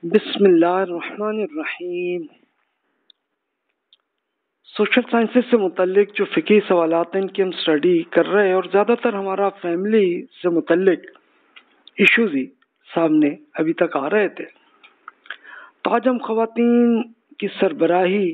बिस्मिल्लाहिर्रहमानिर्रहीम। Social sciences से मुतल्लिक जो फ़िक़ही सवालात हैं इनकी हम स्टडी कर रहे हैं और ज़्यादातर हमारा फैमिली से मुतल्लिक इश्यूज़ ही सामने अभी तक आ रहे थे। तो आज हम ख़वातीन की सरबराही,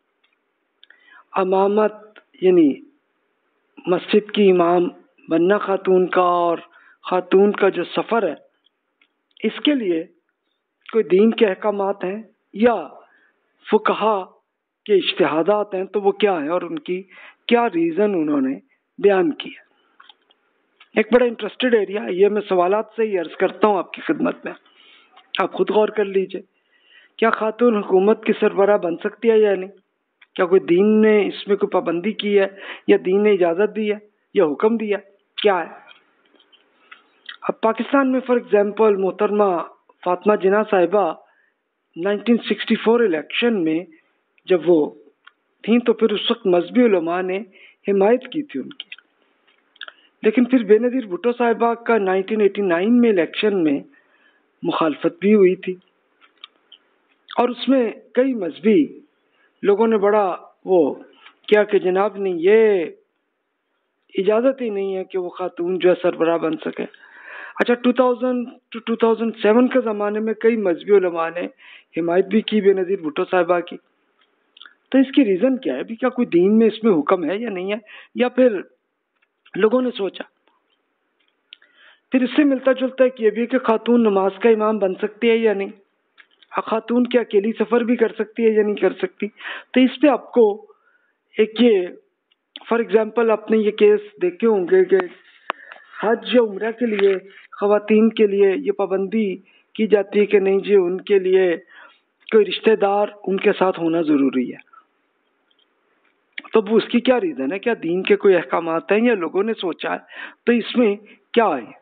अमामत यानी मस्जिद की इमाम बनना खातून का और खातून का जो सफ़र है, इसके लिए कोई दीन के अहकामात हैं या फुक़हा के इज्तिहादात हैं, तो वो क्या है और उनकी क्या रीज़न उन्होंने बयान किया। एक बड़ा इंटरेस्टेड एरिया, ये मैं सवालात से ही अर्ज़ करता हूँ आपकी खिदमत में, आप खुद गौर कर लीजिए। क्या खातून हुकूमत की सरबराह बन सकती है या नहीं? क्या कोई दीन ने इसमें कोई पाबंदी की है या दीन ने इजाज़त दी है या हुक्म दिया, क्या है? अब पाकिस्तान में फॉर एग्जाम्पल मोहतरमा फातिमा जिन्ना साहिबा 1964 इलेक्शन में जब वो थी तो फिर उस वक्त मजहबी उलमा ने हिमायत की थी उनकी, लेकिन फिर बेनज़ीर भुट्टो साहिबा का 1989 में इलेक्शन में मुखालफत भी हुई थी और उसमें कई मजहबी लोगों ने बड़ा वो क्या कि जनाब नहीं, ये इजाज़त ही नहीं है कि वो खातून जो है सरबराह बन सके। अच्छा, 2000 टू 2007 के ज़माने में कई मजहबी उलमा ने हिमायत भी की बेनज़ीर भुट्टो साहिबा की। तो इसकी रीज़न क्या है? अभी क्या कोई दीन में इसमें हुक्म है या नहीं है, या फिर लोगों ने सोचा? फिर इससे मिलता जुलता है कि ये भी कि खातून नमाज का इमाम बन सकती है या नहीं, खातून क्या अकेली सफ़र भी कर सकती है या नहीं कर सकती। तो इस पे आपको एक ये फॉर एग्जांपल आपने ये केस देखे होंगे कि हज या उम्रा के लिए ख़वातीन के लिए ये पाबंदी की जाती है कि नहीं जी, उनके लिए कोई रिश्तेदार उनके साथ होना ज़रूरी है। तो वो उसकी क्या रीज़न है? क्या दीन के कोई अहकामात हैं या लोगों ने सोचा है? तो इसमें क्या है?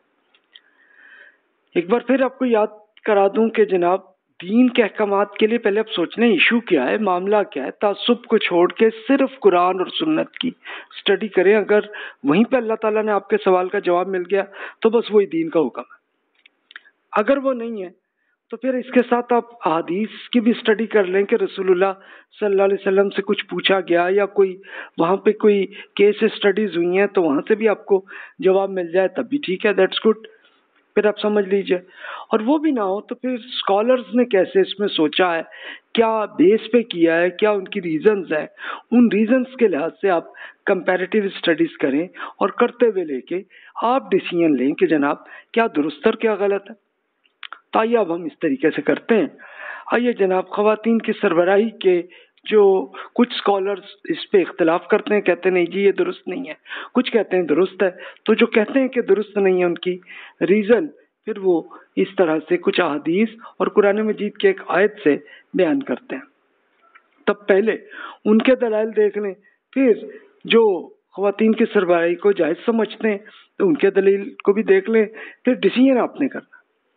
एक बार फिर आपको याद करा दूं कि जनाब दीन के अहकामात के लिए पहले आप सोच लें इशू क्या है, मामला क्या है। तासुब को छोड़ के सिर्फ कुरान और सुन्नत की स्टडी करें। अगर वहीं पे अल्लाह ताला ने आपके सवाल का जवाब मिल गया तो बस वही दीन का हुक्म है। अगर वो नहीं है तो फिर इसके साथ आप हदीस की भी स्टडी कर लें कि रसूलुल्लाह सल्लल्लाहु अलैहि वसल्लम से कुछ पूछा गया या कोई वहाँ पे कोई केस स्टडीज हुई हैं तो वहाँ से भी आपको जवाब मिल जाए तब भी ठीक है, दैट्स गुड। फिर आप समझ लीजिए। और वो भी ना हो तो फिर स्कॉलर्स ने कैसे इसमें सोचा है, क्या बेस पे किया है, क्या उनकी रीजंस है, उन रीजंस के लिहाज से आप कंपैरेटिव स्टडीज करें और करते हुए लेके आप डिसीजन लें कि जनाब क्या दुरुस्त और क्या गलत है। तो आइए अब हम इस तरीके से करते हैं। आइए जनाब, ख़वातीन की सरबराही के जो कुछ स्कॉलर्स इस पे इख्तलाफ करते हैं, कहते हैं नहीं जी ये दुरुस्त नहीं है, कुछ कहते हैं दुरुस्त है। तो जो कहते हैं कि दुरुस्त नहीं है उनकी रीज़न फिर वो इस तरह से कुछ अहादीस और कुरान मजीद के एक आयत से बयान करते हैं। तब पहले उनके दलाइल देख लें, फिर जो ख़वातीन की सरबराही को जायज़ समझते हैं तो उनके दलील को भी देख लें, फिर डिसीजन आपने करना।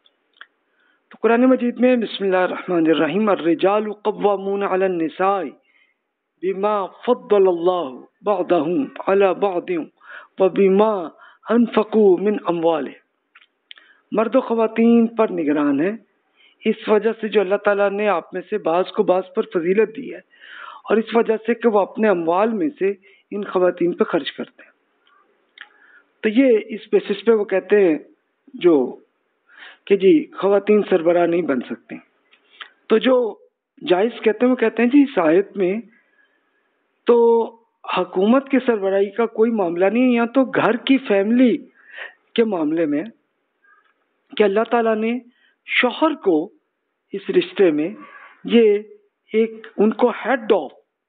तो कुरान मजीद में बिस्मिल्लाहिर्रहमानिर्रहीम अर्रिजालु क़व्वामूना अलन निसाई बिमा फ़द्दलल्लाहु बअदहुम अला बअदिन व बिमा अनफ़क़ू मिन अम्वालिहिम। मर्द व ख़वातीन पर निगरान है इस वजह से जो अल्लाह ताला ने आप में से बाज़ को बाज़ पर फजीलत दी है और इस वजह से कि वो अपने अम्वाल में से इन ख़वातीन पर खर्च करते हैं। तो ये इस बेसिस पे वो कहते हैं जो कि जी ख़वातीन सरबराह नहीं बन सकती। तो जो जायज़ कहते हैं वो कहते हैं जी इस आयत में तो हुकूमत की सरबराही का कोई मामला नहीं है, यहाँ तो घर की फैमिली के मामले में कि अल्लाह ताला ने शौहर को इस रिश्ते में ये एक उनको हेड ऑफ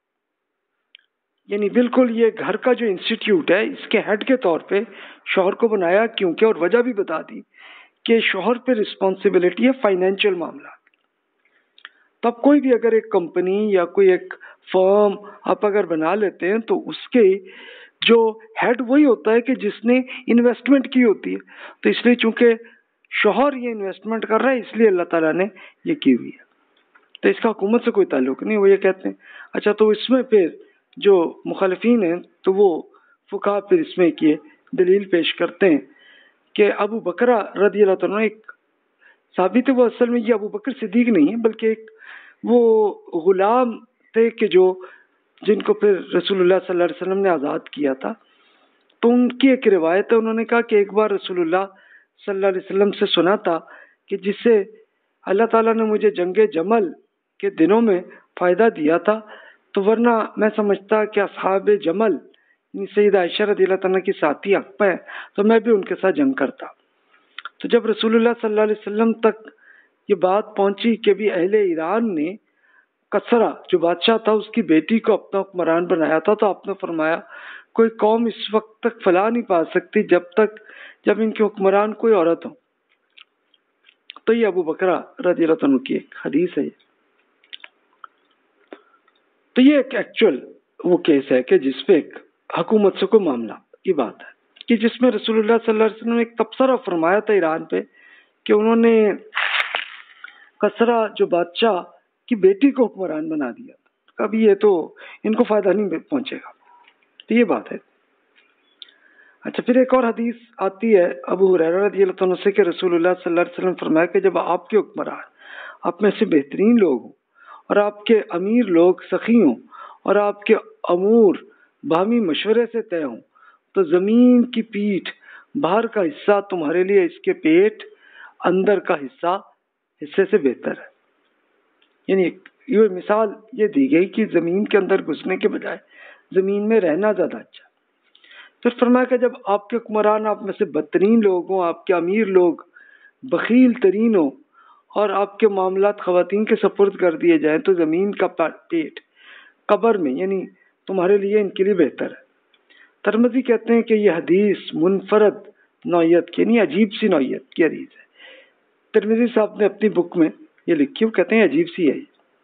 यानी बिल्कुल ये घर का जो इंस्टीट्यूट है इसके हेड के तौर पे शौहर को बनाया, क्योंकि और वजह भी बता दी कि शौहर पे रिस्पॉन्सिबिलिटी है फाइनेंशियल मामला। तो अब कोई भी अगर एक कंपनी या कोई एक फर्म आप अगर बना लेते हैं तो उसके जो हेड वही होता है कि जिसने इन्वेस्टमेंट की होती है। तो इसलिए चूंकि शौहर ये इन्वेस्टमेंट कर रहा है इसलिए अल्लाह ताला ने ये की हुई है, तो इसका हुकूमत से कोई ताल्लुक नहीं, वो ये कहते हैं। अच्छा, तो इसमें फिर जो मुखालिफिन हैं तो वो फुक़हा फिर इसमें किए दलील पेश करते हैं कि अबू बकरा रज़ियल्लाहु अन्हु एक साहबी थे वो असल में ये अबू बकर सिद्दीक नहीं है, बल्कि एक वो गुलाम थे कि जो जिनको फिर रसूलुल्लाह सल्लल्लाहु अलैहि वसल्लम ने आज़ाद किया था। तो उनकी एक रिवायत है, उन्होंने कहा कि एक बार रसूलुल्लाह सल्लल्लाहु अलैहि वसल्लम से सुना था कि जिससे अल्लाह ताला ने मुझे जंगे जमल के दिनों में फ़ायदा दिया था, तो वरना मैं समझता कि असहाबे जमल सैयदा आयशा रज़ियल्लाहु तआला की साथी हक़ पे, तो मैं भी उनके साथ जंग करता। तो जब रसूलुल्लाह सल्लल्लाहु अलैहि वसल्लम तक ये बात पहुंची कि भी अहले ईरान ने कसरा जो बादशाह था उसकी बेटी को अपना हुक्मरान बनाया था, तो आपने फरमाया कोई कौम इस वक्त तक फलाह नहीं पा सकती जब इनके हुक्मरान कोई औरत हो। तो ये अबू बकरा रज़ियल्लाहु अन्हु की एक हदीस है। तो ये एक एक्चुअल वो केस है कि जिसपे एक हुकूमत से कोई मामला की बात है कि जिसमें रसूलुल्लाह सल्लल्लाहु अलैहि वसल्लम ने एक तबसरा फरमाया था ईरान पे कि उन्होंने कसरा जो बादशाह की बेटी को हुक्मरान बना दिया। कभी ये तो इनको फायदा नहीं पहुंचेगा, तो ये बात है। अच्छा, फिर एक और हदीस आती है अबू हुरैरा रज़ियल्लाहु अन्हु से कि रसूलुल्लाह सल्लल्लाहु अलैहि वसल्लम फरमाया कि जब आपके हुक्मरान आप में से बेहतरीन लोग हों और आपके अमीर लोग सखी हों और आपके अमूर बाहमी मशवरे से तय हों, तो जमीन की पीठ बाहर का हिस्सा तुम्हारे लिए इसके पेट अंदर का हिस्से से बेहतर है। यानी ये मिसाल ये दी गई कि जमीन के अंदर घुसने के बजाय जमीन में रहना ज्यादा अच्छा। फिर फरमाया कि जब आपके हुक्मरान आप में से बदतरीन लोग हों, आपके अमीर लोग बखील तरीन हो और आपके मामलात खवातीन के सपुर्द कर दिए जाएं, तो जमीन का पेट कब्र में यानी तुम्हारे लिए इनके लिए बेहतर है। तिरमिज़ी कहते हैं कि यह हदीस मुनफरद नौयत की यानी अजीब सी नौयत की हदीस है। तिरमिज़ी साहब ने अपनी बुक में ये लिखी, वो कहते हैं अजीब सी है।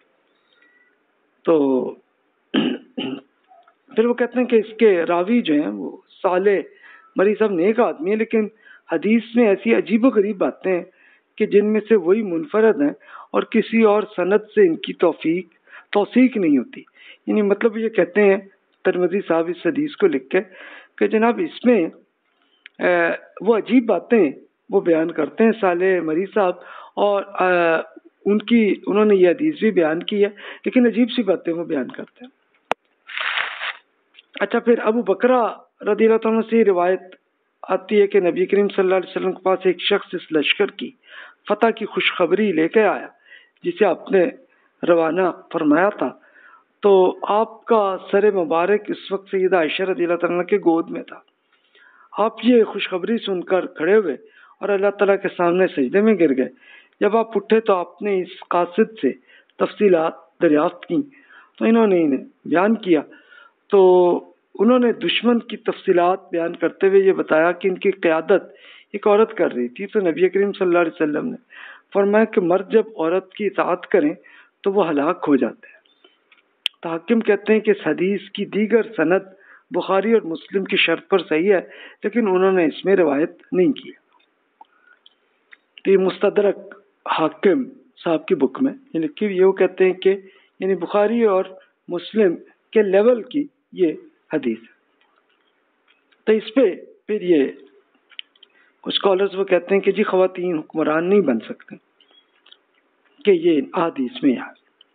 तो फिर वो कहते हैं कि इसके रावी जो हैं वो साले मरी साहब नेक आदमी है, लेकिन हदीस में ऐसी अजीब व गरीब बातें हैं कि जिनमें से वही मुनफरद हैं और किसी और सनद से इनकी तौसीक नहीं होती। यानी मतलब ये कहते हैं तिरमिज़ी साहब इस हदीस को लिख के कि जनाब इसमें वो अजीब बातें वो बयान करते हैं साले मरी साहब, और उन्होंने ये हदीस भी बयान की है, लेकिन अजीब सी बातें वो बयान करते हैं। अच्छा, फिर अबू बकरा रज़ियल्लाहु अन्हु से रिवायत आती है कि नबी करीम सल्लल्लाहु अलैहि वसल्लम के पास एक शख्स इस लश्कर की फतह की खुशखबरी लेके आया जिसे आपने रवाना फरमाया था। तो आपका सर मुबारक इस वक्त सैयदा आयशा रज़ियल्लाहु अन्हा के गोद में था। आप ये खुशखबरी सुनकर खड़े हुए और अल्लाह ताला के सामने सजदे में गिर गए। जब आप उठे तो आपने इस कासिद से तफसीलात दरियाफ्त की, तो इन्होंने इन्हें बयान किया। तो उन्होंने दुश्मन की तफसीलात बयान करते हुए ये बताया कि इनकी क़यादत एक औरत कर रही थी। तो नबी करीम सल्लल्लाहु अलैहि वसल्लम ने फरमाया कि मर्द जब औरत की इताअत करें तो वो हलाक हो जाते हैं। तो हाकिम कहते हैं कि इस हदीस की दीगर सनद बुखारी और मुस्लिम की शर्त पर सही है, लेकिन उन्होंने इसमें रिवायत नहीं की। तो ये मुस्तदरक हाकिम साहब की बुक में ये लिखी हुई है। वो कहते हैं कि यानी बुखारी और मुस्लिम के लेवल की ये हदीस है। तो इस पे फिर ये कुछ स्कॉलर्स वो कहते हैं कि जी खवातीन हुक्मरान नहीं बन सकते, कि ये हदीस में यार।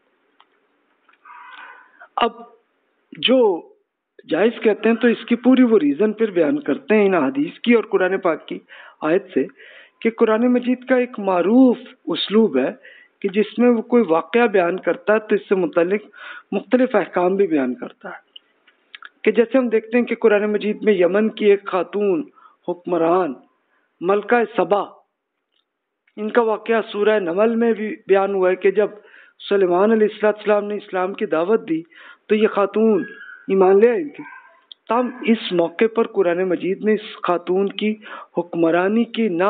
अब जो जायज़ कहते हैं तो इसकी पूरी वो रीज़न फिर बयान करते हैं इन हदीस की और कुरान पाक की आयत से कि कुरान मजीद का एक मारूफ उसलूब है कि जिसमें वो कोई वाक़या बयान करता है तो इससे मुतल्लिक मुख्तलिफ अहकाम भी बयान करता है। कि जैसे हम देखते हैं कि कुरान मजीद में यमन की एक खातून हुक्मरान मलका सबा, इनका वाक़या सूरह नमल में भी बयान हुआ है कि जब सुलेमान अलैहिस्सलाम ने इस्लाम की दावत दी तो ये खातून ईमान ले आई थी। तब इस मौके पर कुरान मजीद ने इस खातून की हुक्मरानी की ना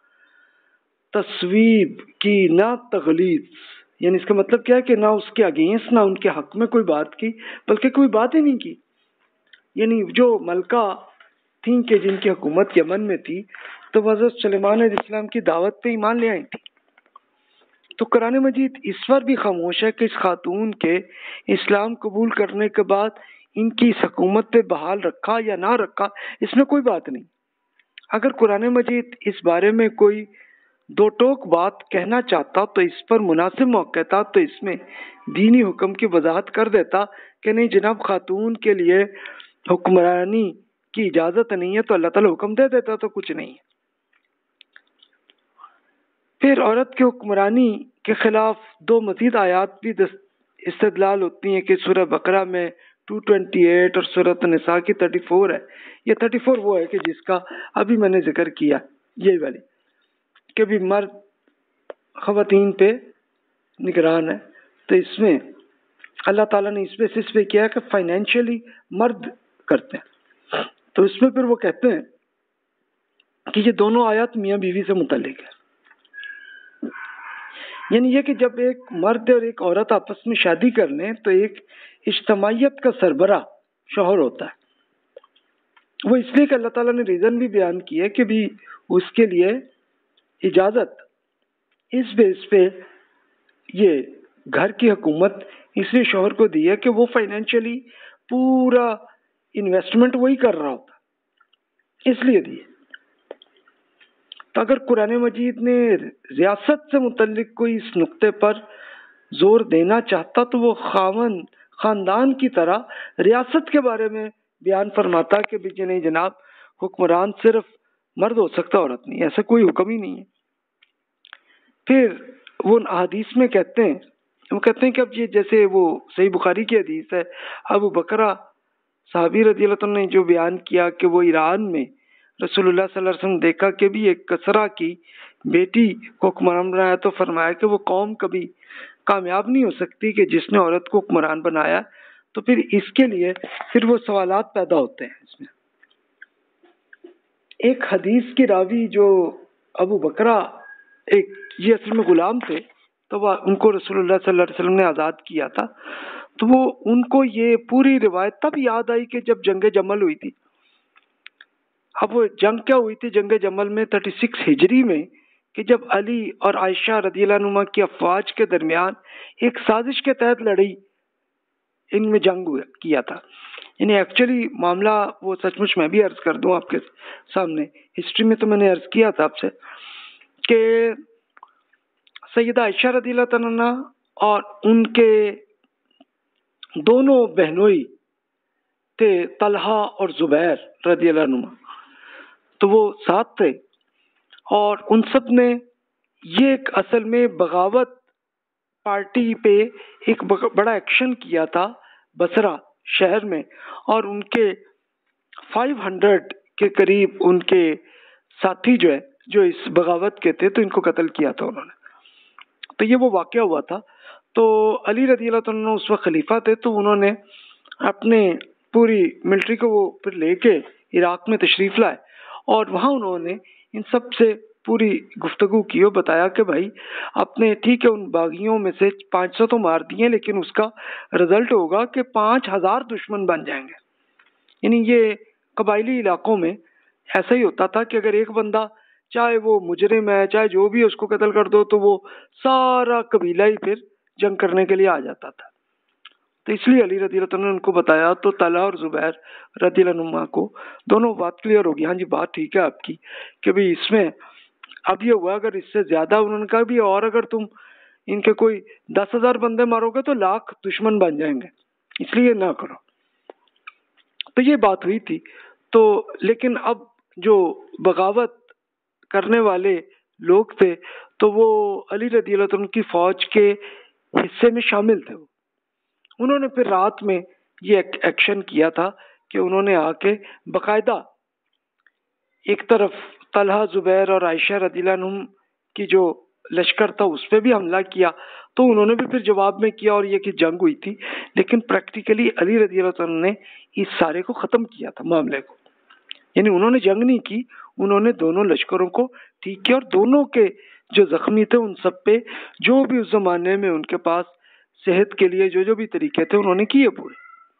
तस्वीब की ना तगलीद, यानी इसका मतलब क्या है कि ना उसके अगेंस्ट ना उनके हक में कोई बात की, बल्कि कोई बात ही नहीं की। यानी जो मलका थी कि जिनकी हुकूमत यमन में थी, तो हज़रत सुलेमान अलैहिस्सलाम की दावत पे ईमान ले आई थी। तो कुरान मजीद इस पर भी खामोश है कि इस खातून के इस्लाम कबूल करने के बाद इनकी इस हुकूमत पे बहाल रखा या ना रखा, इसमें कोई बात नहीं। अगर कुरान मजीद इस बारे में कोई दो टोक बात कहना चाहता तो इस पर मुनासिब मौका था तो इसमें दीनी हुक्म की वजाहत कर देता कि नहीं जनाब, खातून के लिए हुक्मरानी की इजाजत नहीं है, तो अल्लाह ताला हुक्म दे देता तो कुछ नहीं है। फिर औरत की हुक्मरानी के खिलाफ दो मजीद आयात भी इस्तेदलाल होती हैं कि सूरह बकरा में 228 और सूरत निसा की 34 है। ये 34 वो है कि जिसका अभी मैंने जिक्र किया, यही वाली कि भी मर्द खवातीन पे निगरान है। तो इसमें अल्लाह ताला ने इस बेसिस पे किया कि फाइनेंशियली मर्द करते हैं। तो इसमें फिर वो कहते हैं कि ये दोनों आयत मियाँ बीवी से मुतल्लिक है। यानी ये कि जब एक मर्द और एक औरत आपस में शादी कर लें तो एक इज्तमाइयत का सरबरा शौहर होता है। वो इसलिए कि अल्लाह ताला ने रीज़न भी बयान किया कि भी उसके लिए इजाज़त इस बेस पे ये घर की हुकूमत इसलिए शौहर को दी है कि वो फाइनेंशियली पूरा इन्वेस्टमेंट वही कर रहा होता, इसलिए दी है। तो अगर कुरान मजीद ने रियासत से मुतल्लिक कोई इस नुक्ते पर जोर देना चाहता तो वो खानदान की तरह रियासत के बारे में बयान फरमाता कि भी नहीं जनाब, हुक्मरान सिर्फ मर्द हो सकता, औरत नहीं, ऐसा कोई हुक्म ही नहीं है। फिर वो हदीस में कहते हैं, वो कहते हैं कि अब ये जैसे वो सही बुखारी की हदीस है, अबू बकरा साहबी रज़ी अल्लाह ने जो बयान किया कि वो ईरान में रसूलुल्लाह सल्लल्लाहु अलैहि वसल्लम देखा कि भी एक कसरा की बेटी को हुक्मरान बनाया, तो फरमाया कि वो कौम कभी कामयाब नहीं हो सकती कि जिसने औरत को हुक्मरान बनाया। तो फिर इसके लिए फिर वो सवालात पैदा होते हैं। इसमें एक हदीस की रावी जो अबू बकरा एक ये असल में गुलाम थे, तो वह उनको रसूलुल्लाह सल्लल्लाहु अलैहि वसल्लम ने आज़ाद किया था। तो वो उनको ये पूरी रिवायत तब याद आई कि जब जंग जमल हुई थी। अब वो जंग क्या हुई थी जंग जमल में 36 हिजरी में, कि जब अली और आयशा रज़ियल्लाहु अन्हुमा की अफवाज के दरमियान एक साजिश के तहत लड़ी इनमें जंग किया था। यानी एक्चुअली मामला वो सचमुच मैं भी अर्ज कर दूं आपके सामने, हिस्ट्री में तो मैंने अर्ज किया था आपसे कि सैयदा आयशा रज़ियल्लाहु अन्हा और उनके दोनों बहनोई थे तलहा और जुबैर रज़ियल्लाहु अन्हुमा, तो वो साथ थे और उन सब ने ये एक असल में बगावत पार्टी पे एक बड़ा एक्शन किया था बसरा शहर में, और उनके 500 के करीब उनके साथी जो है जो इस बगावत के थे, तो इनको कत्ल किया था उन्होंने। तो ये वो वाक़या हुआ था। तो अली रज़ियल्लाहु अन्हु उस वक्त खलीफा थे, तो उन्होंने अपने पूरी मिलिट्री को वो फिर लेके इराक में तशरीफ़ लाए और वहाँ उन्होंने इन सब से पूरी गुफ्तगू की और बताया कि भाई अपने ठीक है उन बागियों में से 500 तो मार दिए, लेकिन उसका रिजल्ट होगा कि 5000 दुश्मन बन जाएंगे। यानी ये कबायली इलाकों में ऐसा ही होता था कि अगर एक बंदा चाहे वो मुजरिम है चाहे जो भी है उसको कत्ल कर दो तो वो सारा कबीला ही फिर जंग करने के लिए आ जाता था। तो इसलिए अली रज़ियल्लाहु अन्हु ने उनको बताया, तो तलहा और जुबैर रज़ियल्लाहु अन्हुमा को दोनों बात क्लियर होगी। हाँ जी बात ठीक है आपकी कि भाई इसमें अब ये हुआ, अगर इससे ज्यादा उन्होंने कहा भी और अगर तुम इनके कोई 10,000 बंदे मारोगे तो लाख दुश्मन बन जाएंगे, इसलिए ना करो। तो ये बात हुई थी। तो लेकिन अब जो बगावत करने वाले लोग थे तो वो अली रज़ियल्लाहु अन्हु की फौज के हिस्से में शामिल थे। उन्होंने फिर रात में ये एक्शन किया था कि उन्होंने आके बकायदा एक तरफ तलहा जुबैर और आयशा रज़ियल्लाहु अन्हुम की जो लश्कर था उस पर भी हमला किया, तो उन्होंने भी फिर जवाब में किया और ये कि जंग हुई थी। लेकिन प्रैक्टिकली अली रज़ियल्लाहु अन्हु ने इस सारे को ख़त्म किया था मामले को। यानी उन्होंने जंग नहीं की, उन्होंने दोनों लश्करों को ठीक किया और दोनों के जो जख्मी थे उन सब पे जो भी उस जमाने में उनके पास सेहत के लिए जो जो भी तरीके थे उन्होंने किए पूरे।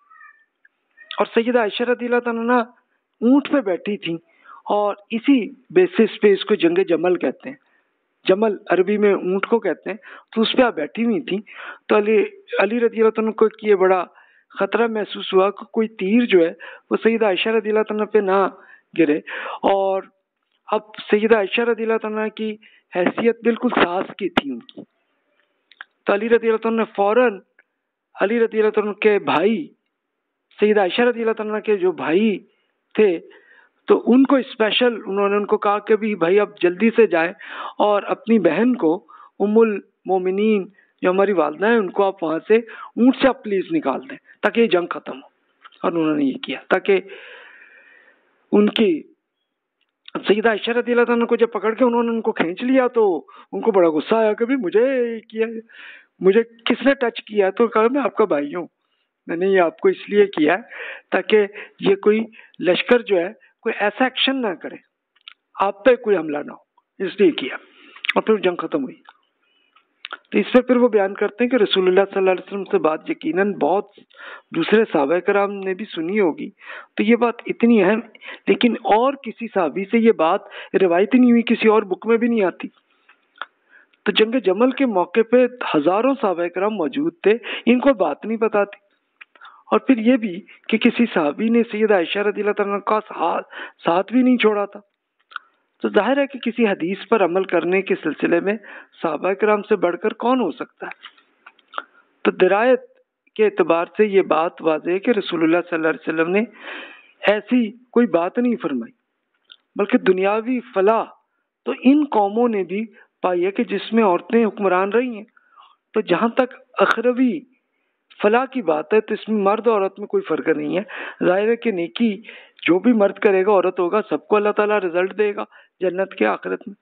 और सैयदा आयशा रज़ियल्लाहु अन्हा ऊंट पे बैठी थी और इसी बेसिस पे इसको जंग जमल कहते हैं। जमल अरबी में ऊंट को कहते हैं। तो उस पर आप बैठी हुई थी, तो अली रज़ियल्लाहु अन्हु को ये बड़ा खतरा महसूस हुआ कि कोई तीर जो है वो सैयदा आयशा रज़ियल्लाहु अन्हा पे ना गिरे। और अब सैयदा आयशा रज़ियल्लाहु अन्हा की हैसियत बिल्कुल सास की थी उनकी, तो अली रज़ियल्लाहु अन्हु ने फौरन अली रज़ियल्लाहु अन्हु के भाई सैयदा आयशा रज़ियल्लाहु अन्हा के जो भाई थे, तो उनको स्पेशल उन्होंने उनको कहा कि भी भाई अब जल्दी से जाए और अपनी बहन को उम्मुल मोमिनीन जो हमारी वालदा है उनको आप वहां से ऊंट से आप प्लीज निकाल दें ताकि ये जंग खत्म हो। और उन्होंने ये किया ताकि उनकी सैयदा आयशा रज़ियल्लाहु अन्हा को जब पकड़ के उन्होंने उनको खींच लिया तो उनको बड़ा गुस्सा आया कि भी मुझे किया, मुझे किसने टच किया? तो कहा मैं आपका भाई हूँ, मैंने ये आपको इसलिए किया ताकि ये कोई लश्कर जो है कोई ऐसा एक्शन ना करे, आप पे कोई हमला ना हो, इसलिए किया। और फिर जंग खत्म हुई। तो इससे फिर वो बयान करते हैं कि रसूलुल्लाह सल्लल्लाहु अलैहि वसल्लम से बात यकीनन बहुत दूसरे सहाबा कराम ने भी सुनी होगी, तो ये बात इतनी अहम, लेकिन और किसी सहाबी से ये बात रिवायत ही नहीं हुई, किसी और बुक में भी नहीं आती। तो जंग जमल के मौके पे हजारों सहाबा कराम मौजूद थे, इनको बात नहीं पता थी। और फिर ये भी कि किसी सहाबी ने सैयदा आयशा रज़ियल्लाहु अन्हा का साथ भी नहीं छोड़ा था। तो जाहिर है कि किसी हदीस पर अमल करने के सिलसिले में सहाबा किराम से बढ़कर कौन हो सकता है। तो दिरायत के एतबार से ये बात वाज़ेह है कि रसूलुल्लाह सल्लल्लाहु अलैहि वसल्लम ने ऐसी कोई बात नहीं फरमाई, बल्कि दुनियावी फलाह तो इन कौमों ने भी पाई है कि जिसमें औरतें हुक्मरान रही हैं। तो जहाँ तक अखरवी फलाह की बात है तो इसमें मर्द औरत में कोई फर्क नहीं है। जाहिर है कि नेकी जो भी मर्द करेगा औरत होगा, सबको अल्लाह ताला रिजल्ट देगा जन्नत के आखिरत में।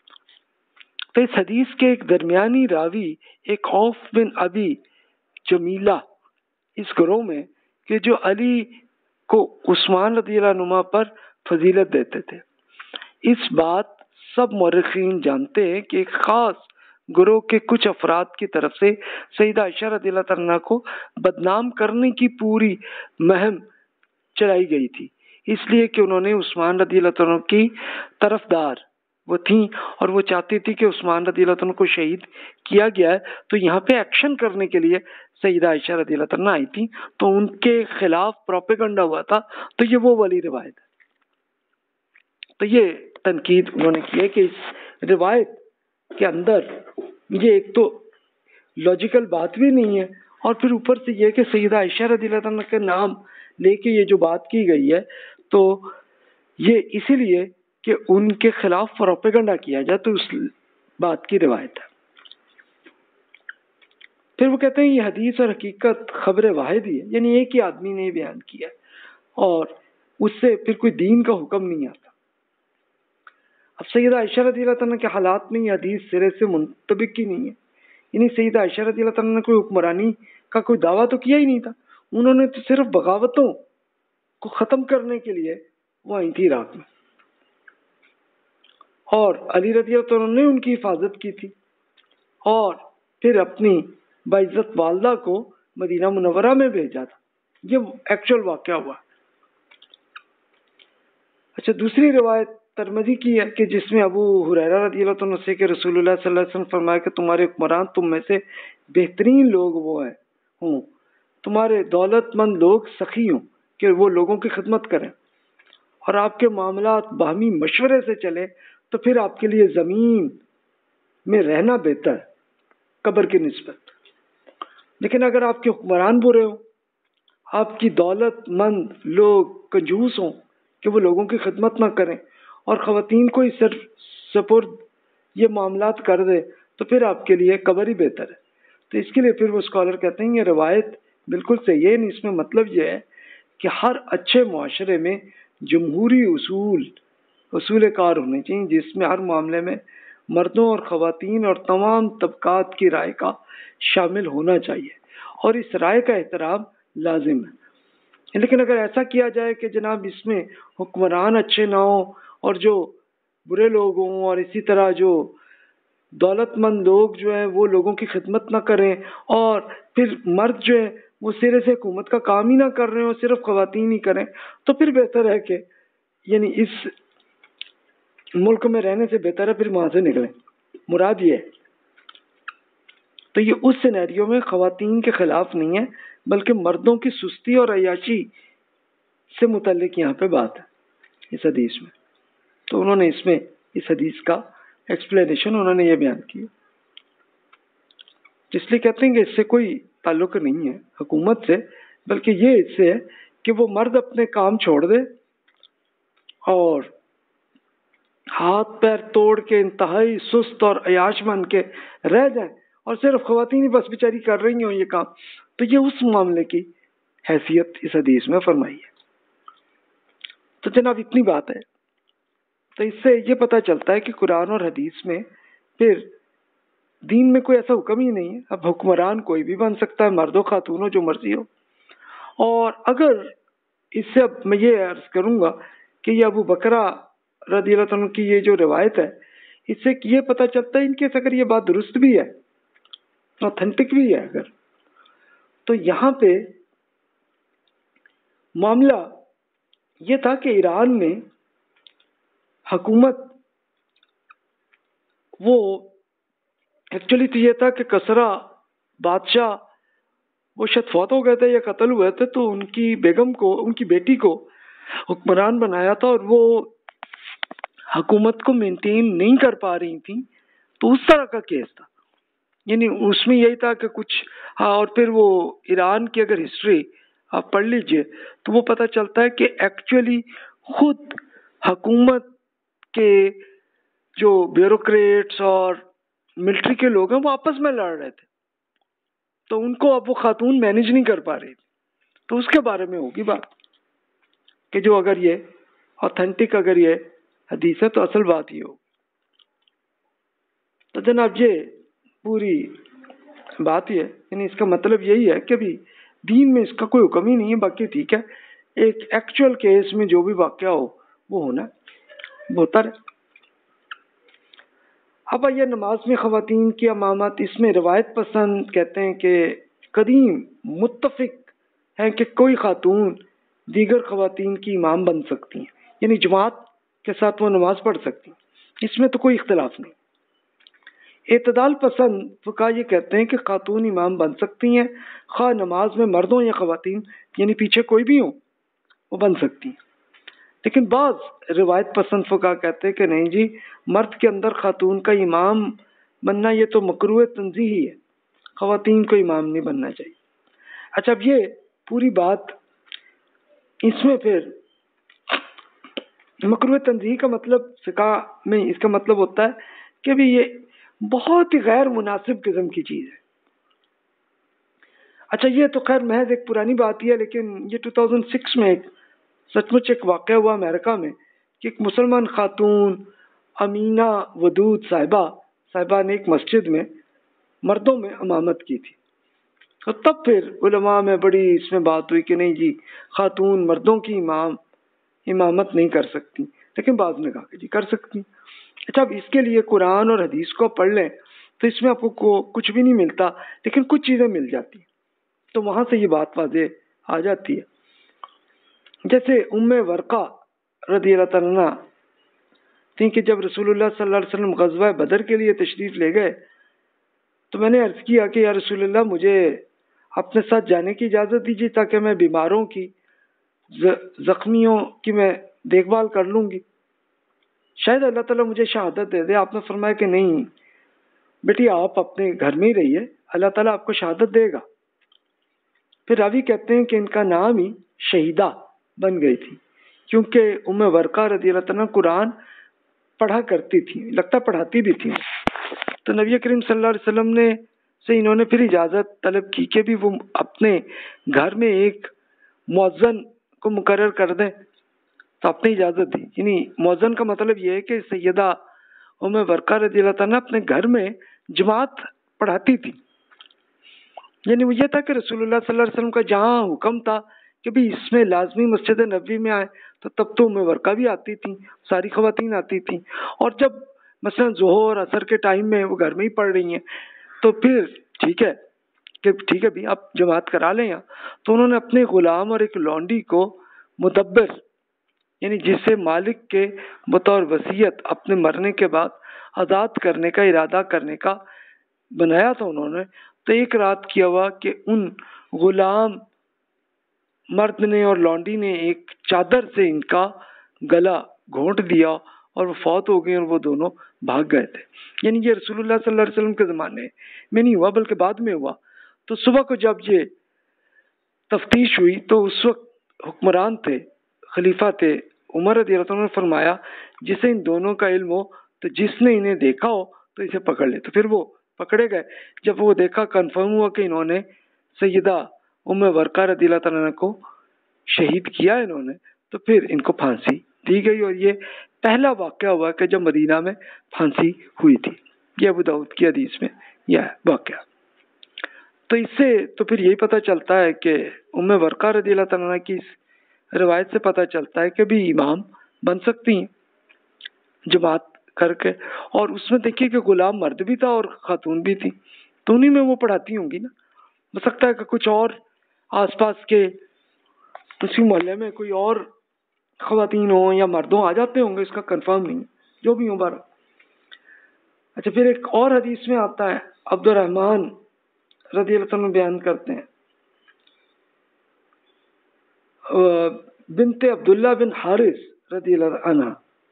तो इस हदीस के एक दरमियानी रावी एक औफ बिन अबी जमीला इस ग्रोह में कि जो अली को उस्मान रज़ियल्लाहु अन्हु पर फजीलत देते थे। इस बात सब मुअर्रिखीन जानते हैं कि एक खास गुरोह के कुछ अफराद की तरफ से सैयदा आयशा रज़ियल्लाहु अन्हा को बदनाम करने की पूरी मुहिम चलाई गई थी, इसलिए कि उन्होंने उस्मान रज़ियल्लाहु अन्हु की तरफदार वो थी और वो चाहती थी कि उस्मान रज़ियल्लाहु अन्हु को शहीद किया गया है। तो यहाँ पे एक्शन करने के लिए सैयदा आयशा रज़ियल्लाहु अन्हा आई थी, तो उनके खिलाफ प्रोपेगेंडा हुआ था। तो ये वो वाली रिवायत है। तो ये तनकीद उन्होंने की है कि इस रिवायत के अंदर ये एक तो लॉजिकल बात भी नहीं है, और फिर ऊपर से ये कि सैयदा आयशा रज़ियल्लाहु अन्हा के नाम लेके ये जो बात की गई है, तो ये इसीलिए कि उनके खिलाफ प्रोपेगेंडा किया जाए, तो उस बात की रिवायत है। फिर वो कहते हैं ये हदीस और हकीकत खबर वाहिद ही है, यानी एक ही आदमी ने बयान किया और उससे फिर कोई दीन का हुक्म नहीं आता। अब सैयदा आयशा रज़ियल्लाहु अन्हा के हालात में ये हदीस सिरे से मुंतबिक ही नहीं है। यानी सैयदा आयशा रज़ियल्लाहु अन्हा ने कोई हुक्मरानी का कोई दावा तो किया ही नहीं था, उन्होंने तो सिर्फ बगावतों को खत्म करने के लिए वो आई थी इराक में, और अली रज़ियल्लाहु अन्हु ने उनकी हिफाजत की थी और फिर अपनी बाइज्जत वालदा को मदीना मुनव्वरा में भेजा था। ये एक्चुअल वाक़या हुआ। अच्छा, दूसरी रिवायत तिरमिज़ी की है कि जिसमें अबू हुरैरा रज़ियल्लाहु अन्हु से कि रसूलुल्लाह सल्लल्लाहु अलैहि वसल्लम फरमाया कि तुम्हारे हुक्मरान तुम में से बेहतरीन लोग वो हैं हों, तुम्हारे दौलतमंद लोग सखी हों कि वो लोगों की खिदमत करें, और आपके मामलात बाहमी मशवरे से चले, तो फिर आपके लिए ज़मीन में रहना बेहतर है कब्र की निस्बत। लेकिन अगर आपके हुक्मरान बुरे हों, आपकी दौलतमंद लोग कंजूस हों कि वो लोगों की खिदमत ना करें और ख़वातीन को ही सिर्फ सपुर्द ये मामलात कर दे, तो फिर आपके लिए कब्र ही बेहतर है। तो इसके लिए फिर वो स्कॉलर कहते हैं ये रवायत बिल्कुल सही है। इसमें मतलब ये है कि हर अच्छे मुआशरे में जमहूरी उसूल कार होने चाहिए, जिसमें हर मामले में मर्दों और ख़वातीन और तमाम तबकात की राय का शामिल होना चाहिए, और इस राय का एहतराम लाजिम है। लेकिन अगर ऐसा किया जाए कि जनाब इसमें हुक्मरान अच्छे ना हो और जो बुरे लोग हों, और इसी तरह जो दौलतमंद लोग जो हैं वो लोगों की खिदमत ना करें, और फिर मर्द जो है वो सिरे से हुकूमत का काम ही ना कर रहे हो, सिर्फ ख़वातीन ही करें, तो फिर बेहतर है कि यानी इस मुल्क में रहने से बेहतर है फिर वहाँ से निकलें, मुराद ये है। तो ये उस सिनेरियो में ख़वातीन के खिलाफ नहीं है, बल्कि मर्दों की सुस्ती और अय्याशी से मुतल्लिक यहाँ पे बात है इस हदीस में। तो उन्होंने इसमें इस हदीस का एक्सप्लेनेशन उन्होंने ये बयान किया। इसलिए कहते हैं कि इससे कोई ताल्लुक नहीं है हुकूमत से, बल्कि ये इससे है कि वो मर्द अपने काम छोड़ दे और हाथ पैर तोड़ के इंतहाई सुस्त और अयाश बन के रह जाए और सिर्फ ख़वातीन ही बस बेचारी कर रही हो ये काम। तो ये उस मामले की हैसियत इस हदीस में फरमाई है। तो जनाब इतनी बात है। तो इससे ये पता चलता है कि कुरान और हदीस में फिर दीन में कोई ऐसा हुक्म ही नहीं है। अब हुक्मरान कोई भी बन सकता है, मर्दो खातून हो, जो मर्जी हो। और अगर इससे अब मैं ये अर्ज करूंगा कि ये अबू बकरा रज़ियल्लाहु अन्हु की ये जो रिवायत है, इससे ये पता चलता है इनके अगर ये बात दुरुस्त भी है, ऑथेंटिक भी है अगर, तो यहाँ पे मामला ये था कि ईरान में हुकूमत वो एक्चुअली तो ये था कि कसरा बादशाह वो शायद फौत हो गए थे या कत्ल हुए थे, तो उनकी बेगम को, उनकी बेटी को हुक्मरान बनाया था और वो हुकूमत को मेंटेन नहीं कर पा रही थी। तो उस तरह का केस था, यानी उसमें यही था कि कुछ, हाँ। और फिर वो ईरान की अगर हिस्ट्री आप पढ़ लीजिए तो वो पता चलता है कि एक्चुअली खुद हुकूमत के जो ब्यूरोक्रेट्स और मिलिट्री के लोग हैं वो आपस में लड़ रहे थे, तो उनको अब वो खातून मैनेज नहीं कर पा रही थी। तो उसके बारे में होगी बात कि जो अगर ये ऑथेंटिक अगर ये हदीस है तो असल बात ये हो। तो जनाब ये पूरी बात ही है, यानी इसका मतलब यही है कि अभी दीन में इसका कोई हुक्म ही नहीं है। बाकी ठीक है, एक एक्चुअल केस में जो भी वाक़या हो वो होना बेहतर है। अब ये नमाज में ख़वातीन की इमामत, इसमें रिवायत पसंद कहते हैं कि कदीम मुत्तफ़िक है कि कोई खातून दीगर ख़वातीन की इमाम बन सकती हैं, यानी जमात के साथ वो नमाज पढ़ सकती हैं, इसमें तो कोई इख्तिलाफ नहीं। एतदाल पसंद फ़ुक़हा ये कहते हैं कि खातून इमाम बन सकती हैं, खा नमाज में मर्दों या ख़वातीन, यानी पीछे कोई भी हो वो बन सकती हैं। लेकिन बाज़ रिवायत पसंद फ़ुक़हा कहते हैं कि नहीं जी, मर्द के अंदर खातून का इमाम बनना ये तो मकरूह तंज़ीही है, ख़वातीन को इमाम नहीं बनना चाहिए। अच्छा, अब ये पूरी बात, इसमें फिर मकरूह तंज़ीही का मतलब फ़िक़ह में इसका मतलब होता है कि भी ये बहुत ही गैर मुनासिब किस्म की चीज़ है। अच्छा, ये तो खैर महज एक पुरानी बात ही है, लेकिन ये 2006 में एक सचमुच एक वाक़या हुआ अमेरिका में कि एक मुसलमान खातून अमीना वदूद साहिबा ने एक मस्जिद में मर्दों में इमामत की थी। तो तब फिर उलमा में बड़ी इसमें बात हुई कि नहीं जी, खातून मर्दों की इमामत नहीं कर सकती, लेकिन बाज़ ने कहा कि जी कर सकती। अच्छा, अब इसके लिए कुरान और हदीस को पढ़ लें तो इसमें आपको कुछ भी नहीं मिलता, लेकिन कुछ चीज़ें मिल जाती, तो वहाँ से ये बात वाज़ेह आ जाती है। जैसे उम्मे वर्का रज़ियल्लाहु अन्हा थी कि जब रसूलुल्लाह सल्लल्लाहु अलैहि वसल्लम ग़ज़वा बदर के लिए तशरीफ़ ले गए तो मैंने अर्ज़ किया कि या रसूलुल्लाह, मुझे अपने साथ जाने की इजाज़त दीजिए ताकि मैं बीमारों की, ज़ख्मियों की मैं देखभाल कर लूँगी, शायद अल्लाह ताला मुझे शहादत दे दे। आपने फरमाया कि नहीं बेटी, आप अपने घर में ही रहिए, अल्लाह ताला आपको शहादत देगा। फिर रावी कहते हैं कि इनका नाम ही शहीदा बन गई थी, क्योंकि उम्मे वर्का रज़ियल्लाहु अन्हा कुरान पढ़ा करती थी, लगता पढ़ाती भी थी। तो नबी करीम सल्लल्लाहु अलैहि वसल्लम ने से इन्होंने फिर इजाज़त तलब की कि भी वो अपने घर में एक मुअज़्ज़न को मुकर्रर कर दें, तो आपने इजाज़त दी। यानी मुअज़्ज़न का मतलब ये है कि सैयदा उम्मे वर्का रज़ियल्लाहु अन्हा अपने घर में जमात पढ़ाती थी। यानी वो ये था कि रसूलुल्लाह सल्लल्लाहु अलैहि वसल्लम का जहाँ हुक्म था कि भी इसमें लाजमी मस्जिद नबवी में आए, तो तब तो उम्मे वर्का भी आती थी, सारी ख़वातीन आती थी। और जब मसलन ज़ोहर असर के टाइम में वो घर में ही पढ़ रही हैं, तो फिर ठीक है कि ठीक है भी आप जमात करा लें यहाँ। तो उन्होंने अपने ग़ुलाम और एक लौंडी को मुदब्बिर, यानी जिसे मालिक के बतौर वसीयत अपने मरने के बाद आज़ाद करने का इरादा करने का बनाया था उन्होंने। तो एक रात किया हुआ कि उन ग़ुलाम मर्द ने और लौंडी ने एक चादर से इनका गला घोंट दिया और वो फौत हो गई और वो दोनों भाग गए थे। यानी ये रसूलुल्लाह सल्लल्लाहु अलैहि वसल्लम के ज़माने में नहीं हुआ बल्कि बाद में हुआ। तो सुबह को जब ये तफ्तीश हुई तो उस वक्त हुक्मरान थे, खलीफा थे उमर रज़ियल्लाहु अन्हु ने फरमाया जिसे इन दोनों का इल्म हो तो जिसने इन्हें देखा हो तो इसे पकड़ ले। तो फिर वो पकड़े गए। जब वो देखा, कंफर्म हुआ कि इन्होंने सैयदा उम्मे वर्का रज़ियल्लाहु अन्हा को शहीद किया इन्होंने, तो फिर इनको फांसी दी गई। और ये पहला वाक़या हुआ कि जब मदीना में फांसी हुई थी। ये अबू दाऊद की हदीस में यह वाक़या। तो इससे तो फिर यही पता चलता है कि उम्मे वर्का रज़ियल्लाहु अन्हा की इस रिवायत से पता चलता है कि भी इमाम बन सकती हैं जमात करके। और उसमें देखिए कि गुलाम मर्द भी था और खातून भी थी, तो उन्हीं में वो पढ़ाती होंगी ना। हो सकता है कि कुछ और आसपास के उसी मोहल्ले में कोई और खवातीन हो या मर्दों आ जाते होंगे, इसका कंफर्म नहीं, जो भी हो बार। अच्छा, फिर एक और हदीस में आता है, अब्दुर्रहमान रज़ियल्लाहु अन्हु बयान करते हैं, बिनते अब्दुल्ला बिन हारिस रज़ियल्लाहु अन्हा,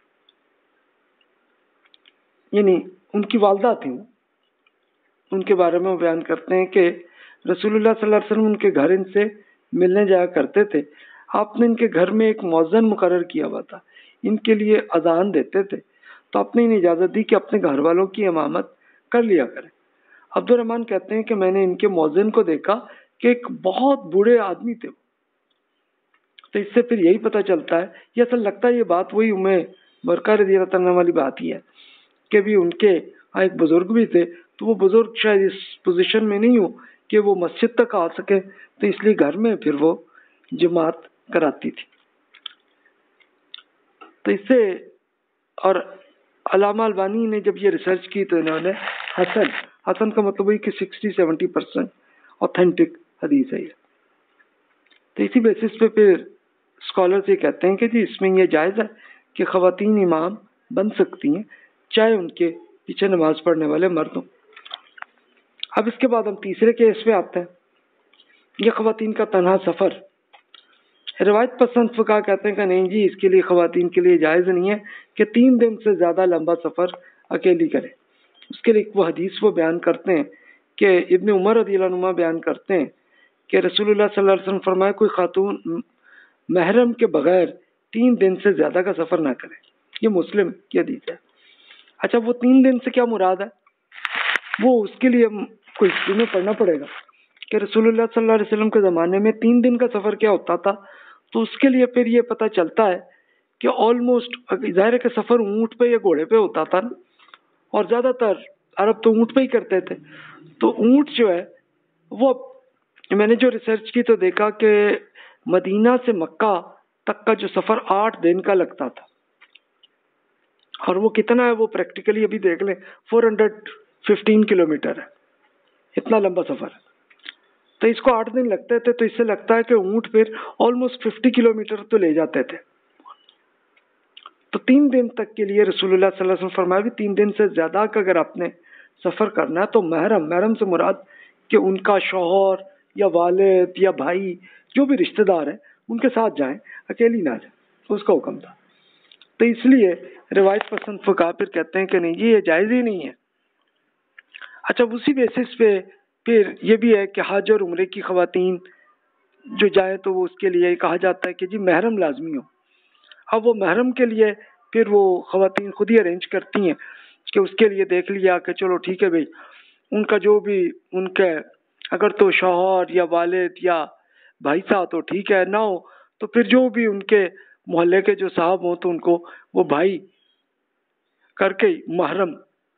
यानी उनकी वालदा थी, उनके बारे में वो बयान करते हैं कि रसूलुल्लाह सल्लल्लाहु अलैहि वसल्लम उनके घर इनसे मिलने जाया करते थे। आपने इनके घर में एक मौज़न मुकर्रर किया हुआ था, इनके लिए अजान देते थे, तो आपने इन्हें इजाज़त दी कि अपने घर वालों की इमामत कर लिया करें। अब्दुर्रहमान कहते हैं कि मैंने इनके मौज़िन को देखा कि एक बहुत बूढ़े आदमी थे। तो इससे फिर यही पता चलता है, ये असल लगता है ये बात वही उम्मे वर्का रज़ियल्लाहु अन्हा वाली बात ही है कि भी उनके यहाँ एक बुजुर्ग भी थे, तो वो बुजुर्ग शायद इस पोजीशन में नहीं हो कि वो मस्जिद तक आ सके, तो इसलिए घर में फिर वो जमात कराती थी। तो इससे, और अल्लामा अलबानी ने जब ये रिसर्च की तो इन्होंने हसन का मतलब वही कि 60-70% ऑथेंटिक हदीस है ये। तो इसी बेसिस पे फिर स्कॉलर्स ये कहते हैं कि जी इसमें यह जायज़ है कि ख़वातीन इमाम बन सकती हैं चाहे उनके पीछे नमाज पढ़ने वाले मर्द हों। अब इसके बाद हम तीसरे केस पे आते हैं, यह ख़वातीन का तन्हा सफ़र। रिवायत पसंद फ़ुक़हा कहते हैं कि नहीं जी, इसके लिए ख़वातीन के लिए जायज़ नहीं है कि 3 दिन से ज़्यादा लंबा सफ़र अकेली करे। उसके लिए वो हदीस वो बयान करते हैं कि इब्न उमर रज़ियल्लाहु अन्हुमा बयान करते हैं कि रसूलुल्लाह सल्लल्लाहु अलैहि वसल्लम फरमाए कोई खातून महरम के बगैर 3 दिन से ज़्यादा का सफ़र ना करे। ये मुस्लिम की हदीस है। अच्छा, वो 3 दिन से क्या मुराद है, वो उसके लिए कोई हिस्ट्री में पढ़ना पड़ेगा कि रसूलुल्लाह सल्लल्लाहु अलैहि वसल्लम के ज़माने में 3 दिन का सफ़र क्या होता था। तो उसके लिए फिर ये पता चलता है कि ऑलमोस्ट ज़ाहिर है कि सफ़र ऊँट पे या घोड़े पे होता था ना, और ज़्यादातर अरब तो ऊँट पे ही करते थे। तो ऊँट जो है वो, मैंने जो रिसर्च की तो देखा कि मदीना से मक्का तक का जो सफ़र 8 दिन का लगता था, और वो कितना है वो प्रैक्टिकली अभी देख लें, 415 किलोमीटर है, इतना लंबा सफ़र है। तो इसको 8 दिन लगते थे, तो इससे लगता है कि ऊँट फिर ऑलमोस्ट 50 किलोमीटर तो ले जाते थे। तो 3 दिन तक के लिए रसूलुल्लाह सल्लल्लाहु अलैहि वसल्लम फरमाया भी 3 दिन से ज़्यादा का अगर आपने सफ़र करना है तो महरम से मुराद कि उनका शौहर या वालिद या भाई जो भी रिश्तेदार है उनके साथ जाएं, अकेली ना जाए, उसका हुक्म था। तो इसलिए रिवायत पसंद फ़ुक़हा फिर कहते हैं कि नहीं ये जायज़ ही नहीं है। अच्छा, उसी बेसिस पे फिर ये भी है कि हज और उम्रे की ख़वातीन जो जाए तो वो उसके लिए कहा जाता है कि जी महरम लाजमी हो। अब वो महरम के लिए फिर वो ख़वातीन खुद ही अरेंज करती हैं कि उसके लिए देख लिया कि चलो ठीक है भाई, उनका जो भी उनके अगर तो शौहर या वालिद या भाई साहब तो ठीक है, ना हो तो फिर जो भी उनके मोहल्ले के जो साहब हों तो उनको वो भाई करके महरम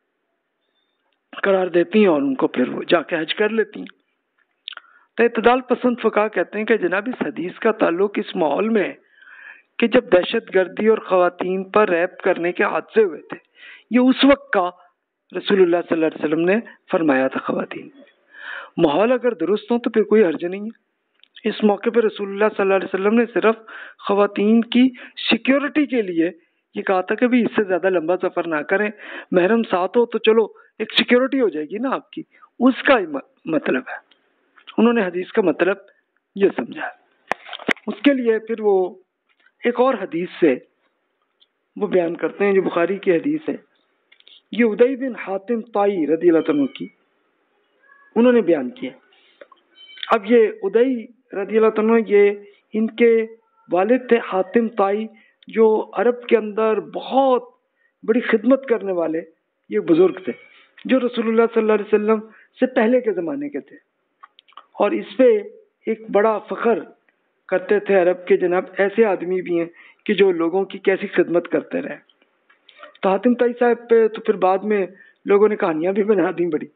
करार देती हैं और उनको फिर वो जाके हज कर लेती हैं। तो इत्तदाल पसंद फ़ुक़हा कहते हैं कि जनाब इस हदीस का ताल्लुक इस माहौल में है कि जब दहशतगर्दी और ख़वातीन पर रैप करने के हादसे हुए थे, ये उस वक्त का रसूलुल्लाह सल्लल्लाहु अलैहि वसल्लम ने फरमाया था ख़वातीन। माहौल अगर दुरुस्त हो तो फिर कोई हर्ज नहीं है। इस मौके पर रसूलुल्लाह सल्लल्लाहु अलैहि वसल्लम ने सिर्फ ख़वातीन की सिक्योरिटी के लिए ये कहा था कि भी इससे ज़्यादा लंबा सफ़र ना करें, महरम साथ हो तो चलो एक सिक्योरिटी हो जाएगी ना आपकी, उसका मतलब है। उन्होंने हदीस का मतलब ये समझा। उसके लिए फिर वो एक और हदीस से वो बयान करते हैं, जो बुखारी की हदीस है। ये उदय बिन हातिम ताई रदियल्लाहु अन्हु की उन्होंने बयान किया। अब ये उदय रदियल्लाहु अन्हु, ये इनके वालिद थे हातिम ताई, जो अरब के अंदर बहुत बड़ी खिदमत करने वाले ये बुजुर्ग थे, जो रसूलुल्लाह सल्लल्लाहु अलैहि वसल्लम से पहले के ज़माने के थे। और इस पे एक बड़ा फ़ख्र करते थे अरब के, जनाब ऐसे आदमी भी हैं कि जो लोगों की कैसी खिदमत करते रहे। तो हातिम ताई साहब पे तो फिर बाद में लोगों ने कहानियां भी बना दी बड़ी।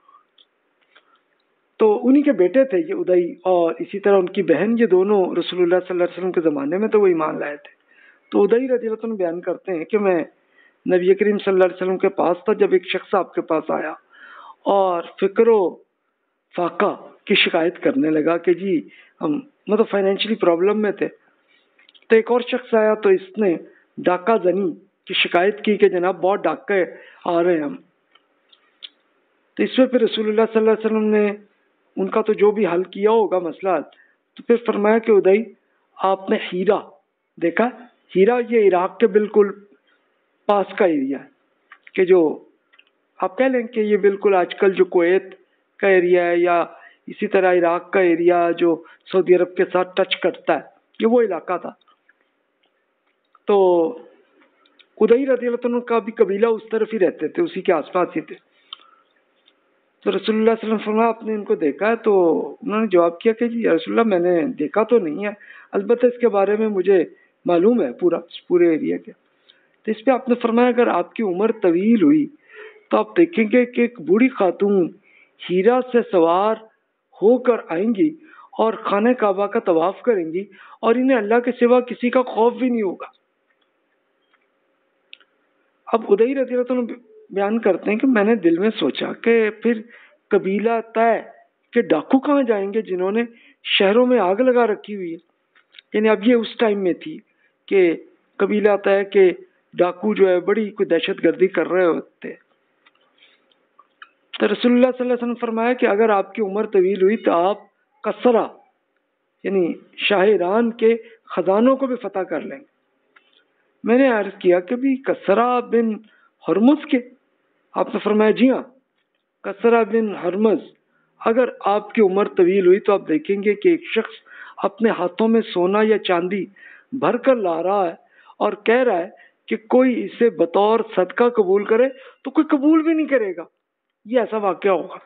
तो उन्हीं के बेटे थे ये उदय, और इसी तरह उनकी बहन, ये दोनों रसूलुल्लाह सल्लल्लाहु अलैहि वसल्लम के ज़माने में तो वो ईमान लाए थे। तो उदय रज़ियल्लाहु अन्हु बयान करते हैं कि मैं नबी करीम सल्लल्लाहु अलैहि वसल्लम के पास था, जब एक शख्स आपके पास आया और फ़िक्रो फाका की शिकायत करने लगा कि जी हम मतलब फाइनेंशियली प्रॉब्लम में थे। तो एक और शख्स आया, तो इसने डाका जनी की शिकायत की कि जनाब बहुत डाके आ रहे हैं हम। तो इस पर फिर रसूलुल्लाह सल्लल्लाहु अलैहि वसल्लम ने उनका तो जो भी हल किया होगा मसला, तो फिर फरमाया कि उदय, आपने हीरा देखा? हीरा ये इराक के बिल्कुल पास का एरिया है, कि जो आप कह लें कि ये बिल्कुल आजकल जो कुवैत का एरिया है, या इसी तरह इराक का एरिया जो सऊदी अरब के साथ टच करता है, ये वो इलाका था। तो उदय रज़ियल्लाहु अन्हु का भी कबीला उस तरफ ही रहते थे, उसी के आसपास ही थे। तो रसूलुल्लाह सल्लल्लाहु अलैहि वसल्लम आपने इनको देखा है? तो उन्होंने जवाब किया कि जी या रसूलुल्लाह, मैंने देखा तो नहीं है, अलबत्ता इसके बारे में मुझे मालूम है पूरे एरिया के। तो इस पे आपने फरमाया, अगर आपकी उम्र तवील हुई तो आप देखेंगे कि एक बूढ़ी खातून हीरा से सवार होकर आएंगी और खाने काबा का तवाफ करेंगी, और इन्हें अल्लाह के सिवा किसी का खौफ भी नहीं होगा। अब उदय रज़ियल्लाहु अन्हु बयान करते हैं कि मैंने दिल में सोचा कि फिर कबीला तय के डाकू कहाँ जाएंगे जिन्होंने शहरों में आग लगा रखी हुई है। यानी अब ये उस टाइम में थी कि कबीला तय के डाकू जो है बड़ी कोई दहशतगर्दी कर रहे होते। तो रसूलुल्लाह सल्लल्लाहु अलैहि वसल्लम फरमाया कि अगर आपकी उम्र तवील हुई तो आप कसरा यानी शाह ईरान के खजानों को भी फतह कर लेंगे। मैंने अर्ज किया कि भी कसरा बिन हरमुज के? आपने फरमाया जी हाँ, कसरा बिन हरमज। अगर आपकी उम्र तवील हुई तो आप देखेंगे कि एक शख्स अपने हाथों में सोना या चांदी भर कर ला रहा है और कह रहा है कि कोई इसे बतौर सदका कबूल करे, तो कोई कबूल भी नहीं करेगा। ये ऐसा वाकया होगा।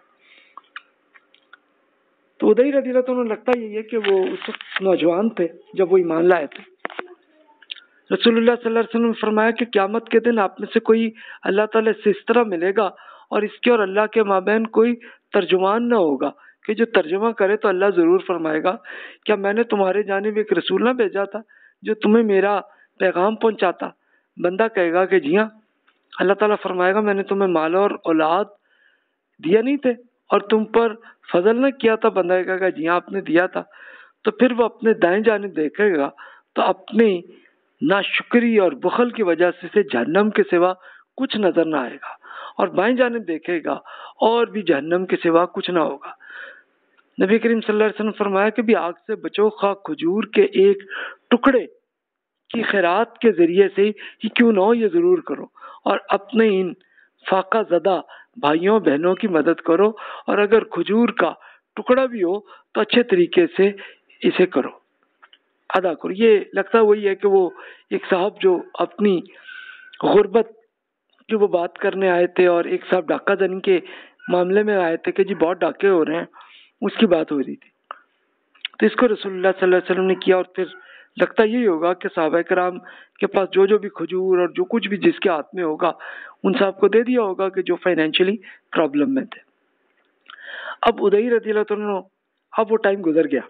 तो उदय रज़ियल्लाहु अन्हु लगता यही है कि वो उस वक्त नौजवान थे जब वो ईमान लाए थे। रसूलुल्लाह सल्लल्लाहु अलैहि वसल्लम ने फरमाया कि क़यामत के दिन आप में से कोई अल्लाह ताला से इस तरह मिलेगा और इसके और अल्लाह के माबैन कोई तर्जुमान न होगा कि जो तर्जुमा करे, तो अल्लाह ज़रूर फरमाएगा, क्या मैंने तुम्हारे जानिब एक रसूल ना भेजा था जो तुम्हें मेरा पैगाम पहुंचाता? बंदा कहेगा कि जी हाँ। अल्लाह ताला फरमाएगा, मैंने तुम्हें माल और औलाद दिया नहीं थे और तुम पर फजल न किया था? बंदा कहेगा जी हाँ, आपने दिया था। तो फिर वो अपने दाएं जानिब देखेगा तो अपनी नाशुक्री और बुखल की वजह से जहन्नम के सिवा कुछ नजर ना आएगा, और बाएं जानिब देखेगा और भी जहन्नम के सिवा कुछ ना होगा। नबी करीम सल्लल्लाहु अलैहि वसल्लम फरमाया कि भी आग से बचो, खा खजूर के एक टुकड़े की खैरात के जरिए से ही क्यों ना हो, ये जरूर करो, और अपने इन फाका ज़दा भाइयों बहनों की मदद करो, और अगर खजूर का टुकड़ा भी हो तो अच्छे तरीके से इसे करो, अदा करो। ये लगता वही है कि वो एक साहब जो अपनी गुर्बत की वो बात करने आए थे, और एक साहब डाका जनी के मामले में आए थे कि जी बहुत डाके हो रहे हैं, उसकी बात हो रही थी। तो इसको रसूलुल्लाह सल्लल्लाहु अलैहि वसल्लम ने किया, और फिर लगता यही होगा कि सहाबा किराम के पास जो भी खजूर और जो कुछ भी जिसके हाथ में होगा उन साहब को दे दिया होगा कि जो फाइनेंशियली प्रॉब्लम में थे। अब उदय रज़ियल्लाहु अन्हु, अब वो टाइम गुजर गया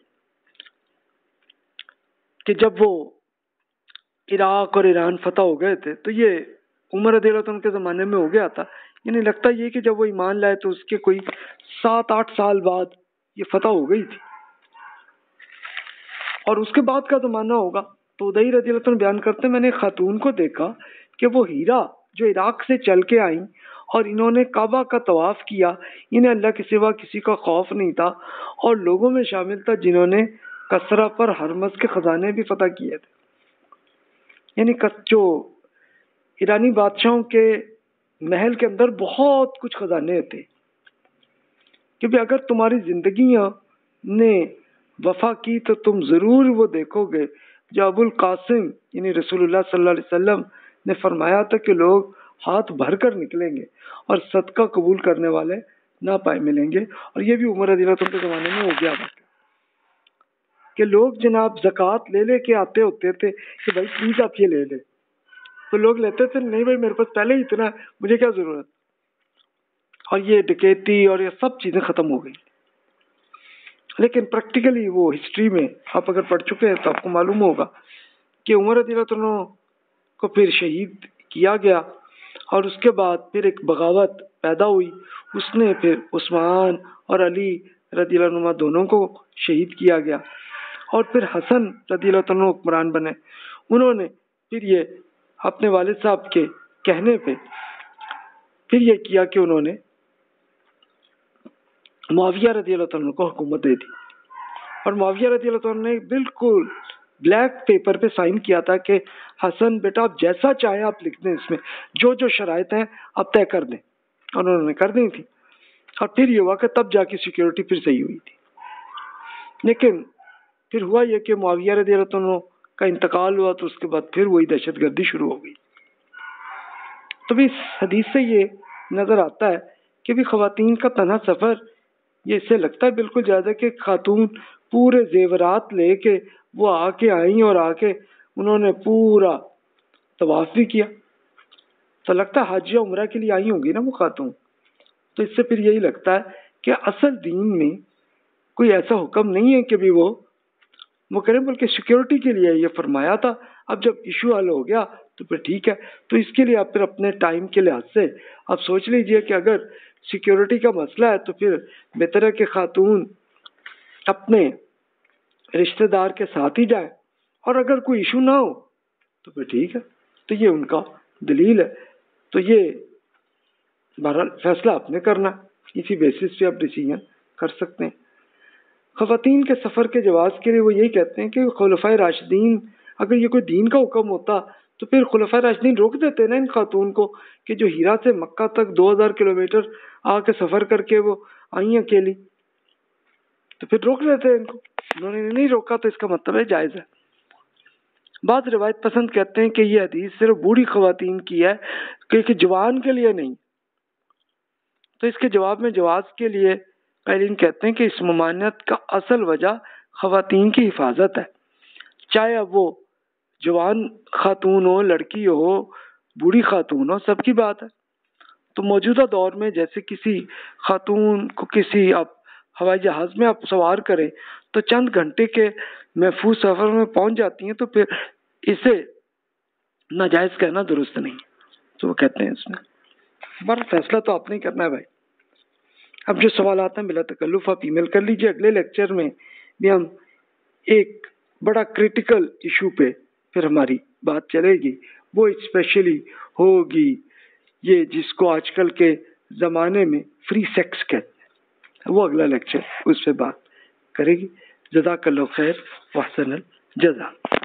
कि जब वो इराक और ईरान फतह हो गए थे, तो ये उमर रज़ियल्लाहु अन्हु के ज़माने में हो गया था। यानी लगता ये कि जब वो ईमान लाए तो उसके कोई 7-8 साल बाद ये फतह हो गई थी, और उसके बाद का ज़माना होगा। तो उदय रज़ियल्लाहु अन्हु बयान करते हैं, मैंने खातून को देखा कि वो हीरा जो इराक से चल के आई और इन्होंने काबा का तवाफ किया, इन्हें अल्लाह के सिवा किसी का खौफ नहीं था, और लोगों में शामिल था जिन्होंने कसरा पर हरमज के खजाने भी फतह किए थे। यानी जो ईरानी बादशाहों के महल के अंदर बहुत कुछ खजाने थे, क्योंकि अगर तुम्हारी जिंदगियां ने वफा की तो तुम जरूर वो देखोगे जो अबुल कासिम यानी रसूलुल्लाह सल्लल्लाहु अलैहि वसल्लम ने फरमाया था कि लोग हाथ भर कर निकलेंगे और सदका कबूल करने वाले ना पाए मिलेंगे। और ये भी उमर रज़ियल्लाहु अन्हु के ज़माने में हो गया था कि लोग जनाब ज़कात ले लेके आते होते थे कि भाई प्लीज आप ये ले ले, तो लोग लेते थे, नहीं भाई मेरे पास पहले ही इतना है, मुझे क्या जरूरत। और ये डकैती और ये सब चीजें खत्म हो गई। लेकिन प्रैक्टिकली वो हिस्ट्री में आप अगर पढ़ चुके हैं तो आपको मालूम होगा कि उमर रज़ियल्लाहु अन्हु को फिर शहीद किया गया और उसके बाद फिर एक बगावत पैदा हुई। उसने फिर उस्मान और अली रज़ियल्लाहु अन्हु दोनों को शहीद किया गया और फिर हसन रज़ियल्लाहु अन्हु हुक्मरान बने। उन्होंने फिर ये अपने वालिद साहब के कहने पे फिर ये किया कि उन्होंने मुआविया रज़ियल्लाहु अन्हु को हुकूमत दे दी और मुआविया रज़ियल्लाहु अन्हु ने बिल्कुल ब्लैक पेपर पे साइन किया था कि हसन बेटा आप जैसा चाहे आप लिख दें, इसमें जो जो शराइत हैं आप तय कर दें, और उन्होंने कर दी थी। और फिर ये हुआ कि तब जाके सिक्योरिटी फिर सही हुई थी। लेकिन फिर हुआ ये कि मुआविया रज़ियल्लाहु अन्हु का इंतकाल हुआ तो उसके बाद फिर वही दहशतगर्दी शुरू हो गई। तो भी इस हदीस से ये नजर आता है कि भी खवातीन का तन्हा सफर, ये इससे लगता है बिल्कुल ज्यादा कि खातून पूरे जेवरात लेके वो आके आई और आके उन्होंने पूरा तवाफ भी किया, तो लगता है हज या उम्रा के लिए आई होंगी ना वो खातून। तो इससे फिर यही लगता है कि असल दीन में कोई ऐसा हुक्म नहीं है कि भी वो करें, बल्कि सिक्योरिटी के लिए ये फरमाया था। अब जब इशू हल हो गया तो फिर ठीक है। तो इसके लिए आप फिर अपने टाइम के लिहाज से आप सोच लीजिए कि अगर सिक्योरिटी का मसला है तो फिर बेहतर है कि खातून अपने रिश्तेदार के साथ ही जाए, और अगर कोई इशू ना हो तो फिर ठीक है। तो ये उनका दलील है। तो ये बहरहाल फैसला आपने करना, इसी बेसिस पे आप डिसीजन कर सकते हैं। खवातीन के सफ़र के जवाज़ के लिए वो यही कहते हैं कि खुलफाए राशिदीन, अगर ये कोई दीन का हुक्म होता तो फिर खुलफाए राशिदीन रोक देते ना इन खातून को कि जो हीरा से मक्का तक 2000 किलोमीटर आके सफ़र करके वो आई अकेली, तो फिर रोक देते इनको। उन्होंने नहीं रोका तो इसका मतलब है जायज़ है। बाद रिवायत पसंद कहते हैं कि ये हदीस सिर्फ बूढ़ी खवातीन की है, क्योंकि जवान के लिए नहीं। तो इसके जवाब में जवाज़ के लिए कायलीन कहते हैं कि इस ममानियत का असल वजह खवातीन की हिफाजत है, चाहे अब वो जवान खातून हो, लड़की हो, बूढ़ी खातून हो, सबकी बात है। तो मौजूदा दौर में जैसे किसी खातून को किसी आप हवाई जहाज़ में आप सवार करें तो चंद घंटे के महफूज सफ़र में पहुंच जाती हैं, तो फिर इसे नाजायज़ कहना दुरुस्त नहीं। तो वो कहते हैं इसमें बड़ा फैसला तो आपने करना है भाई। अब जो सवाल आते हैं बिला तकल्लुफ़ आप ईमेल कर लीजिए। अगले लेक्चर में भी हम एक बड़ा क्रिटिकल इशू पे फिर हमारी बात चलेगी, वो स्पेशली होगी ये जिसको आजकल के ज़माने में फ्री सेक्स कहते हैं। वो अगला लेक्चर उस पर बात करेगी। जज़ाकल्लाहु खैर व अहसनल जज़ा।